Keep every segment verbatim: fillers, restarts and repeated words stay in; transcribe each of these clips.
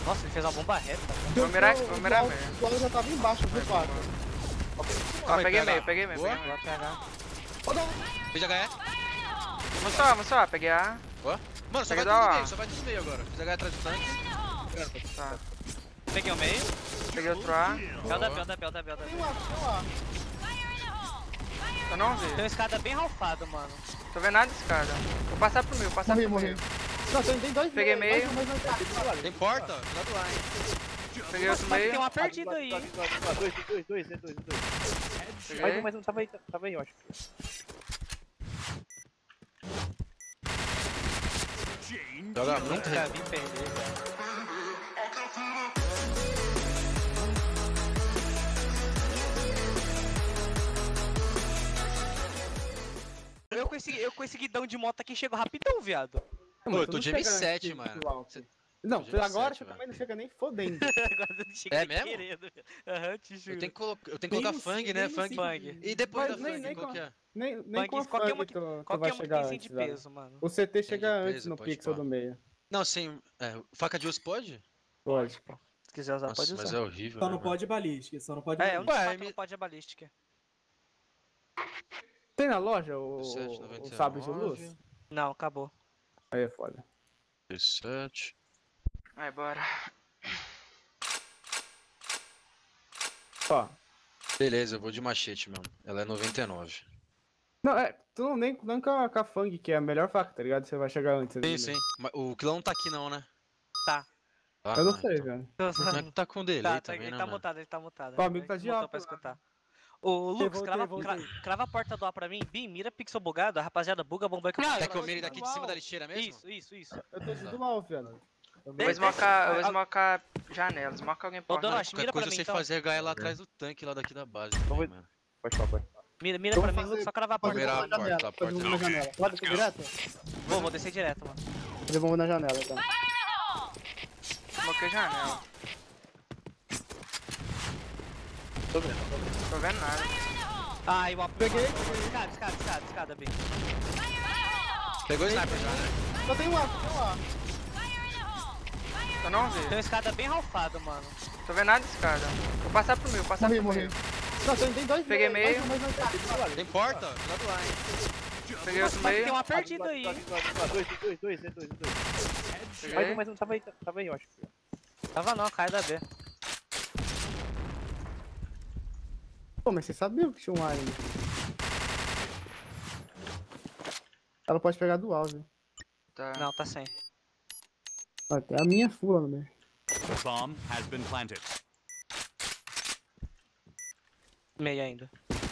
Nossa, ele fez uma bomba reta. Vou mirar, vou mirar meio. O Paulo já tava embaixo, viu, quatro? Ó, peguei meio, peguei meio. Boa. Peguei meio. Fiz H E. Vamos só, vamos só, peguei A. Boa. Mano, só Pega vai tudo da no A. meio, só vai tudo no meio agora. Fiz H E atrás do tanque. Tá. Peguei o meio. Peguei outro A. Belda, belda, belda, belda. Tem um A, tem um A. Eu não vi. Tem uma escada bem ralfada, mano. Tô vendo nada de escada. Vou passar pro meio, vou passar Morri, pro morri. meio. Não, tem tem dois. Peguei dois, meio. dois, dois, dois, dois, dois. Tem porta? Cuidado lá, hein. Peguei outro Mas tem meio. uma perdida aí. Dois, dois, dois, dois, dois, dois, dois. Mais um, Peguei. mais um, tava aí, tava aí, eu acho. Joga muito. Nunca vi perder, velho. Eu com, esse, eu com esse guidão de moto aqui chego rapidão, viado. Pô, eu Tu tô não de M chega sete, nesse mano. alto. Cê- Não, Tô de agora M sete, você velho. também não chega nem fodendo. Agora eu não chego É nem mesmo? querendo. Aham, te juro. Eu tenho que, colo... eu tenho que colocar Nem fang, sei, né? nem Fang. sei. Fang. E depois Mas da nem- fang, nem qual com- que é? Nem, nem Fang, com a qualquer fang uma- tu, tu Qual que vai é uma que chegar tem cem de antes, velho. peso, mano? O C T chega de antes peso, no pode pixel pá. do meio. Não, sem. É, faca de osso pode? Pode. Se quiser usar, Nossa, pode mas usar. é horrível. Só né, não mano? pode balística, só não pode É, eu não Ué, sei que me- não pode a balística. Tem na loja o, sete, o noventa e sabre de nove. luz? Não, acabou. Aí é foda. dezessete. Vai, bora. Ó. Beleza, eu vou de machete mesmo. Ela é noventa e nove. Não, é, tu não nem, nem com, a, com a fang, que é a melhor faca, tá ligado? Você vai chegar antes. ali, Sim, né? sim. Mas o Quilão não tá aqui não, né? Tá. Ah, Eu não tá, sei, então. velho. Não é que tá com delay Tá, tá, também, ele né, tá mano? mutado, ele tá mutado. O amigo tá de Mutou alto pra lá. escutar. Ô, Lucas, voltei, crava, voltei. cra- crava a porta do A pra mim. Bim, mira pixel bugado. A rapaziada buga, bomba que eu Quer que eu mire daqui de cima da lixeira mesmo? Isso, isso, isso. Eu tô de dual, velho. Eu vou smocar, eu vou Ah, smocar janela, smocar alguém Ô, porta. Donosh, Qualquer mira pra coisa mim você então. fazer H E lá atrás do tanque lá daqui da base. Vamos- também, mano. Pode falar, pode. Mira, mira Eu pra vou mim, fazer- Lucas, só cravar a Fazer porta. Virar bomba a na porta, janela. a porta Fazer bomba na janela. Pode descer direto? Vou, vou descer direto, mano. Fazer bomba na janela, então. Smoquei janela. Tô vendo. Tô vendo nada. Ai, o Peguei. Escada, escada, escada, escada, Bim. Pegou o sniper já, né? Só tem um A, tem um A. Eu não vi. Tem uma escada bem ralfada, mano. Tô vendo nada de escada. Vou passar pro meio, passar Morri, pro morri. meio. Não, tem, tem dois. Peguei dois, meio. dois, dois, dois, dois. Tem porta? Cuidado lá, hein? Peguei outro Mas meio. tem uma perdida aí. Dois, dois, dois, dois, dois, dois, dois. Mais um, Peguei. mais um, tava aí, tava aí, eu acho. Tava não, cai da B. Pô, mas você sabia que tinha um A ainda. Ela pode pegar dual, viu? Tá. Não, tá sem. Ó, tem a minha full no meio. Bomb has been planted. Meio ainda.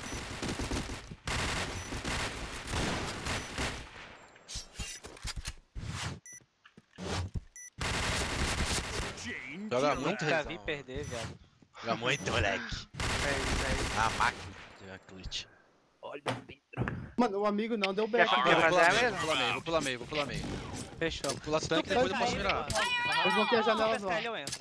Joga muito, Nunca Rezão. vi perder, viado. Joga muito, moleque. É isso, é isso. A máquina de Aclite. Olha dentro. Mano, o amigo não deu Quer back. que- Vou Quer fazer pular a meio, mesma? vou pular meio, vou pular meio, vou pular meio. Fechou. Vou pular Se tanque, tu depois eu pegar posso ele, virar. Eu bloqueei a Se tu janela pescar não. ele, eu entro.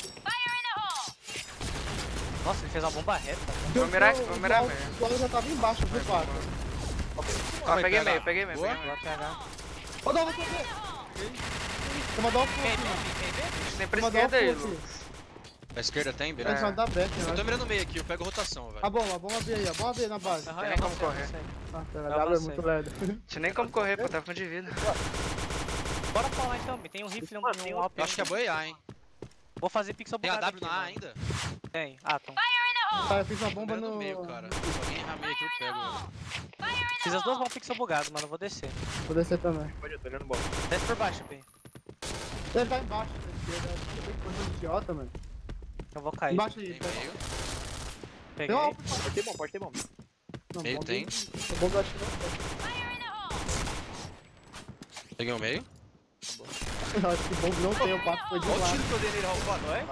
Nossa, ele fez uma bomba reta. Vou mirar, vou mirar meio. O dual já tava embaixo, viu, quatro? Ó, peguei pegar. meio, peguei meio, Boa. peguei meio. Vou pegar. Ô, dá, vou fazer. Tem uma dual full Quem aqui, vê, mano. quem vê? Tem pra Uma dual esquerda aí, full Lu. aqui. A esquerda tem, É. beleza? Só dá back, Eu né? tô mirando meio aqui, eu pego rotação, velho. A bomba, a bomba B aí, a bomba B na base. Aham, Tem eu como avancei, correr. avancei. Ah, pera, Eu W é avancei. muito lerdo. Tinha nem como correr, pô, tava com de vida. Bora pra lá então, tem um rifle Mano, e tem um um- A P. Eu acho que é boa I A, hein? Vou fazer pixel Tem a bugado W aqui, na A mano. ainda? Tem, Atom. Tá, eu fiz uma Tô bomba mirando no... meio, cara. Se alguém errar meio aqui, eu pego. velho. Fiz as duas bombas pixel bugado, mano. Eu vou descer. Vou descer também. Pode, eu tô olhando bola. Desce por baixo, P. Ele tá embaixo, na esquerda. Eu tenho que fazer um idiota, mano. Eu vou cair. Embaixo aí. Tem tá? meio. Peguei. Tem uma... Pode ter bom, pode ter bom. Não, Meio bomba- tem. Bomba eu acho que não Peguei o meio. tem. Eu acho que bomba não tem, o pato foi de Olha o lado. tiro que eu dei nele, Raul.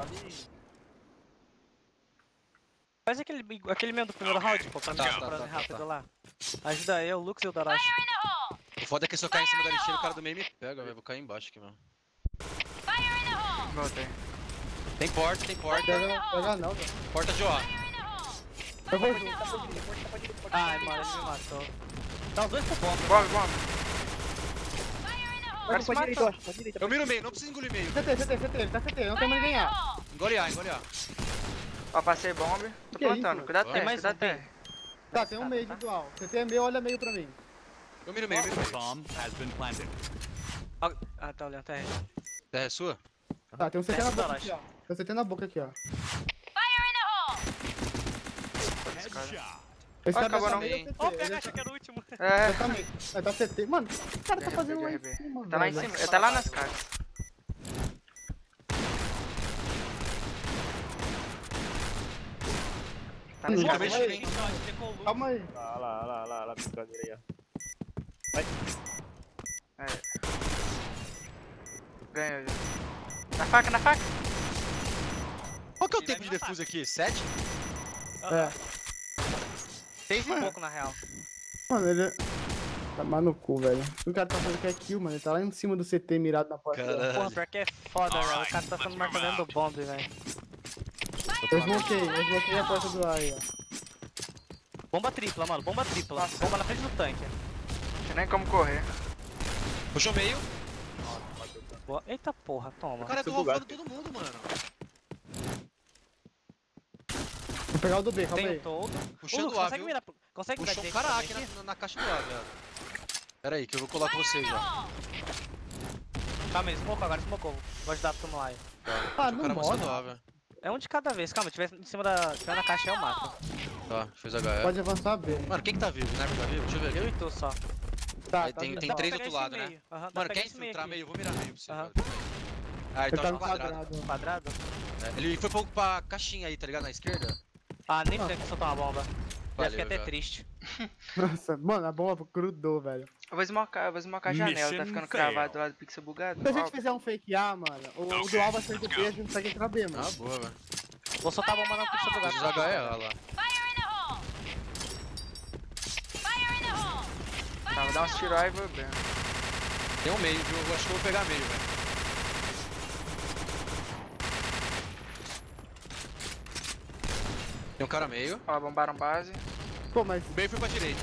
Faz aquele, aquele mesmo do primeiro round, pô, pra mim, Tá, tá, pra tá, mim tá, rápido tá. lá. Ajuda eu, o Lux e o Darashi. O foda é que se eu cair em cima da lixeira, o cara do meio me pega, velho. Vou cair embaixo aqui, mano. Voltei. Tem porta, tem porta. Pega, pega não, velho. Porta de O A. Eu vou junto. Ai, mano, ele me matou. Tá os dois pro bomba. Bomba, bomba. Cara, se Pra mata. direita, eu acho. Pra direita. Eu miro meio, não precisa engolir meio. C T, C T, C T, ele tá C T, não tem mais ninguém A. Engole A, engole A. Ó, passei bomb. Tô Que plantando. isso? Cuidado, Tem T R, mais cuidado, um, T R. Tá, tem um meio individual. C T é meu, olha meio pra mim. Eu miro meio, miro meio. Bomb has been planted. Ah, tá olhando, tá aí. Terra é sua? Tá, tem um C T na Desce, boca Dalash. aqui, ó. Tem um C T na boca aqui, ó. Headshot. Esse Ah, cara acabou tá não. meio C T, Ó, o ele P H tá- achei que era o último. É. Exatamente. É da C T. Mano, o que o cara tá fazendo lá em R B. cima, Tá lá em velho? cima. Ele tá lá nas casas. Tá nesse Hum, cara. calma Calma aí. aí. Calma aí. Lá, lá, lá, lá, lá, brincadeira aí, ó. É. Ganhou já. Na faca, na faca. Qual que é o tempo de defuse aqui? sete? É. Seis e pouco, na real. Mano, ele... Tá mais no cu, velho. O cara tá fazendo que é kill, mano. Ele tá lá em cima do C T mirado na porta. Caralho. Porra, pior que é foda, velho. O cara tá sendo marcado dentro do bomb, velho. Eu smokei, eu smokei a porta do A aí, ó. Bomba tripla, mano. Bomba tripla. Nossa. Bomba na frente do tanque. Não tinha nem como correr. Puxou meio. Boa. Eita porra, toma. O cara é Tô globando bugado. todo mundo, mano. Vou pegar o do B, calma Tem aí. o todo. Ô, Puxando Lucas, o A, consegue viu? mirar? Consegue mirar Puxou um direito cara também aqui aqui? na, na caixa do A, velho. Pera aí, que eu vou colar com vocês já. Calma, ele smocou agora, smocou. Vou ajudar pra tomar aí. Ah, O não cara avançando morre. A, velho. É um de cada vez. Calma, tiver em cima da... Tiver na caixa, eu mato. Tá, fez H E. Pode avançar B. Mano, quem que tá vivo? O Sniper tá vivo? Deixa eu ver Eu aqui. e tu só. Tá, Aí tá tem- vivo. tem Dá pra três do pegar outro esse lado, né? meio. Aham, dá pra Mano, pegar quer esse meio infiltrar aqui. meio? Eu vou mirar meio pra você, Aham. velho. Ah, ele Ele tá tá no no quadrado. quadrado. Quadrado? É, ele foi pouco pra caixinha aí, tá ligado? Na esquerda. Ah, nem precisa que soltar uma bomba. Já Valeu, fiquei até já. triste. Nossa, mano, a bomba grudou, velho. Eu vou esmocar, eu vou esmocar a janela. Tá Mission ficando fail. cravado lá do pixel bugado. Se a gente Ó, fizer um fake A, mano, o, o do A vai sair do B, a gente consegue entrar B, mano. Ah, boa, velho. Vou soltar a bomba na pista do Fiz gato. H E A lá. Tá, vou dar uns tiros aí e vou bem. Tem um meio, viu? Eu acho que eu vou pegar meio, velho. Tem um cara meio. Ó, bombaram base. Pô, mas O meio foi pra direita.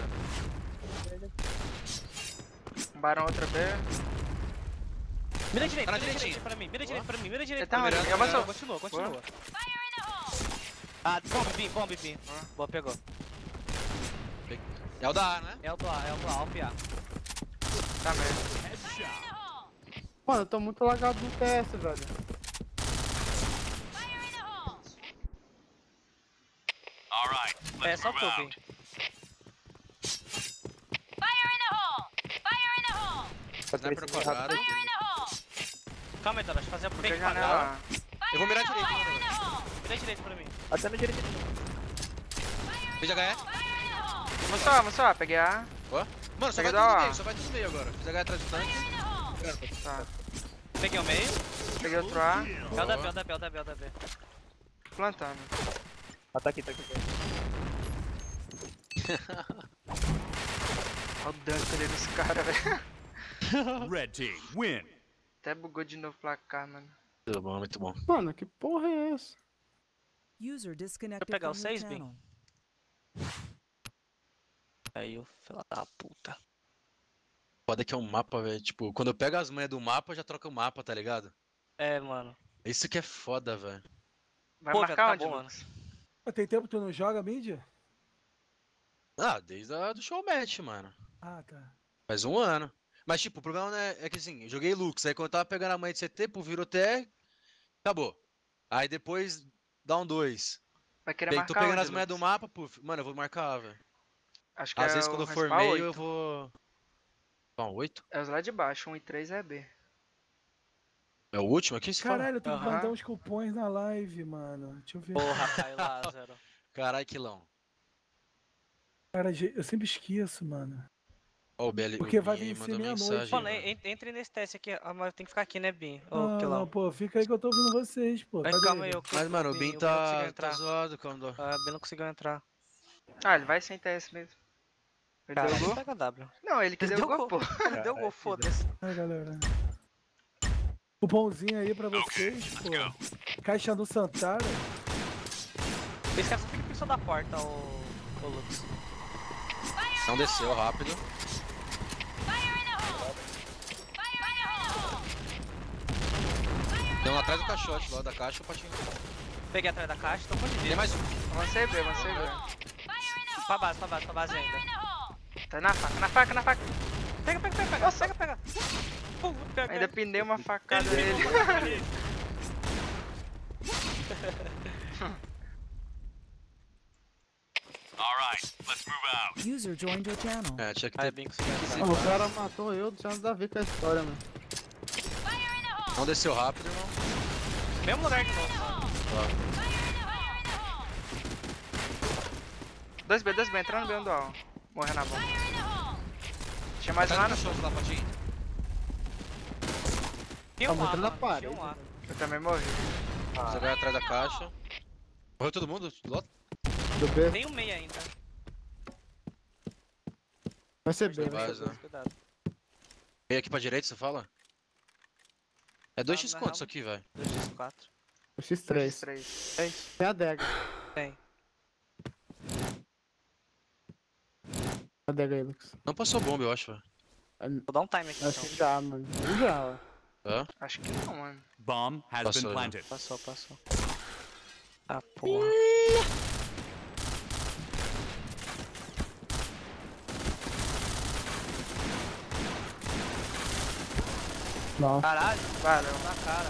Bombaram outra B. Mira direito, Tá na mira direito direitinha. pra mim, mira direito pra mim, mira direito Ele tá pra mim. onde? mirando, Avançou. Continua, continua. Ah, bomb, bim, bomb, bim. Boa, pegou. É o da A, né? É o do A, é o do A, Alp A. Tá mesmo. Headshot. mano, eu tô muito lagado no T S, velho. All right. É, Let's só move tu, out. Bim. Sniper no quadrado. Calma aí, Dora, deixa eu fazer a Fica a fake quadrado. janela. Eu vou mirar direito, mano. Mira direito pra mim. Até na direita. Fiz H E. Vamos só, vamos só. Peguei A. Ó. Mano, só Pega vai da tudo A. meio, só vai tudo meio agora. Fiz H E atrás do tanque. Tá. Peguei o meio. Peguei outro A. É o da B, é o da B, é o da B, é o da B. Plantando. Ah, tá aqui, tá aqui. Tá aqui. Olha o dano que eu dei nesse cara, velho. Red team win. Até bugou de novo o placar, mano. Muito bom, muito bom. Mano, que porra é essa? User disconnected pegar o from your seis, Bim? channel. Aí, o filho da puta. Foda que é um mapa, velho. Tipo, quando eu pego as manhas do mapa, eu já troco o mapa, tá ligado? É, mano. Isso que é foda, velho. Vai Pô, já marcar onde, acabou, Lucas? Ah, tem tempo que tu não joga mídia? Ah, desde a do showmatch, mano. Ah, tá. Faz um ano. Mas, tipo, o problema né, é que assim, eu joguei Lux, aí quando eu tava pegando a manha de C T, pô, virou T R, acabou. Aí depois dá um dois. Vai querer Tô marcar pegando onde, as manhas do Lucas? mapa, pô, mano, eu vou marcar, velho. Acho que Às é vezes o quando eu for respawn meio, oito. eu vou... Bom, oito? É os lá de baixo, um e três é B. É o último aqui? Se fala? Caralho, eu tenho que Aham. mandar uns cupons na live, mano. Deixa eu ver. Porra, Caio Lázaro. Caralho, quilão. Cara, ge- eu sempre esqueço, mano. Ó, o B L, Porque o vai Bin aí vencer mandou meia-noite. mensagem. Mano, velho. en- entre nesse teste aqui. Ah, mas tem que ficar aqui, né, Bim? Ô, Ah, Quilão. não, pô, fica aí que eu tô ouvindo vocês, pô. Vai, Cadê calma aí, ele? eu Mas, mano, o Bin Bin não conseguiu tá, tá entrar. zoado quando... Ah, o Bin não conseguiu entrar. Ah, ele vai sem T S mesmo. Ele Cara, deu ele gol? pega W. Não, ele que Ele deu deu gol, pô. gol. Ele deu gol, foda-se. Ai, galera. Cupomzinho aí pra vocês, pô. Caixa do Santara. Esse cara só fica pixel da porta, o, o Lux. Não desceu rápido. Estão atrás do caixote, lá da caixa, o patinho. Peguei atrás da caixa, tô com de Tem vida. mais um. Avancei B, avancei B. Pra base, pra base, pra base ainda. Tá na faca, na faca, na faca. Pega, pega, pega, pega, pega, pega. Pum, pega. Ainda pinei uma facada nele. Alright, let's move out. User joined your channel. É, tinha que Ai, ter. bem que Mano, o cara matou eu, não tinha nada a ver com a história, mano. Não desceu rápido, irmão. Mesmo lugar de novo, mano. dois B, dois B, entrando no B um dual. Morreu na bomba. Tinha mais um lá no... caixote lá, patinho. Tinha Tá um lá, mostrando a mano, parede, tinha um lá. Eu também morri. Você vai atrás da caixa. Morreu todo mundo? Lota? Do B. Tem um meio ainda. Vai ser B, Tem né? base, né? Cuidado. Veio aqui pra direita, você fala? É dois x na quanto real. isso aqui, velho? dois x quatro. O X três. três. Tem a adega. Tem. A adega aí, Lucas. Não passou bomba, eu acho, velho. Vou dar um time aqui Acho então. que já, mano. Já, ó. Hã? Acho que não, mano. Bomb has Passou, been já. planted. Passou, passou. Ah, porra. Não. Caralho, Valeu. na cara.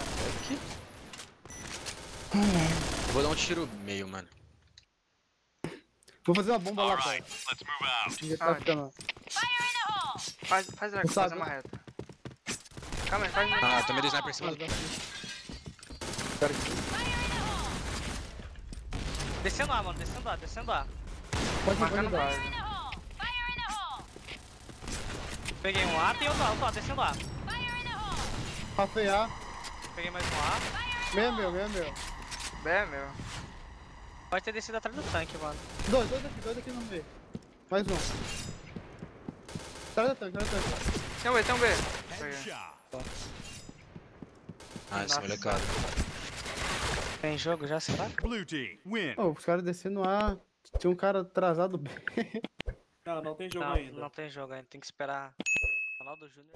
Vou dar um tiro meio, mano. Vou fazer uma bomba lá, Alright, cara. let's move out. Já tá ficando. Faz, faz a Não faz sabe? uma reta. Calma aí, faz uma Ah, tomei dois sniper em cima do... Descendo A, mano, descendo A, descendo A. Pode ir, pode marcando ir. base. Peguei um A, tem outro A, outro A, descendo A. Rafei A. Peguei mais um A. Meia meu, meia meu. B é meu. Pode ter descido atrás do tanque, mano. Dois, dois aqui, dois aqui no meio. Mais um. Atrás do tanque, atrás do tanque. Tem um B, tem um B. Peguei. Headshot. Ah, esse Nossa. molecado. Tem jogo já, será? Blue team, win. Ô, os caras descendo A. Tinha um cara atrasado B. Não, não tem jogo Não, ainda. não tem jogo ainda, tem que esperar o canal do Júnior.